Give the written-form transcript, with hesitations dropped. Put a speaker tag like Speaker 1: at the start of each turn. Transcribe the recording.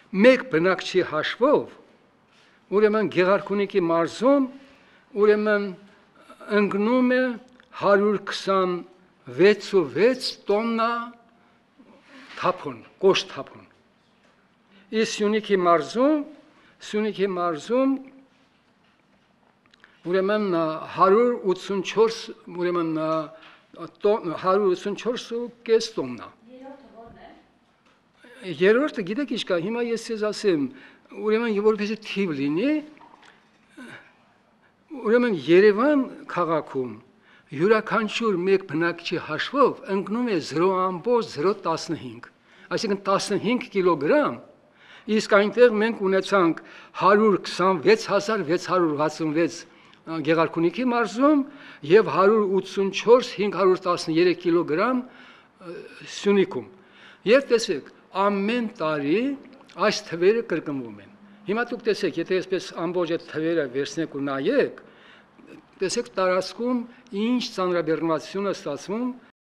Speaker 1: մեկ բնակչի հաշվով, ուրեմն Գեղարքունիքի մարզում ուրեմն ընկնում է 126 տոննա թափոն, կոշտ թափոն։ Իսկ Սյունիքի մարզում ուրեմն 184 ուրեմն 184.5 տոննա։ Երրորդը գիտեք ինչ կա, հիմա ես ձեզ ասեմ, ուրեմն որպեսզի թիվ լինի, ուրեմն Երևան քաղաքում յուրաքանչյուր մեկ բնակչի հաշվով ընկնում է 0.015, այսինքն 15 կիլոգրամ, իսկ այնտեղ մենք ունեցանք 126,666 Գեղարքունիքի մարզում և 184,513 կիլոգրամ Սյունիքում։ Եվ տեսեք, ամեն տարի այս թվերը կրկնվում են։ Հիմա դուք տեսեք, եթե այսպես ամբողջ այդ թվերը վերցնեք ու նայեք, տեսեք տարածքում ինչ ծանրաբեռնվածություն է ստացվում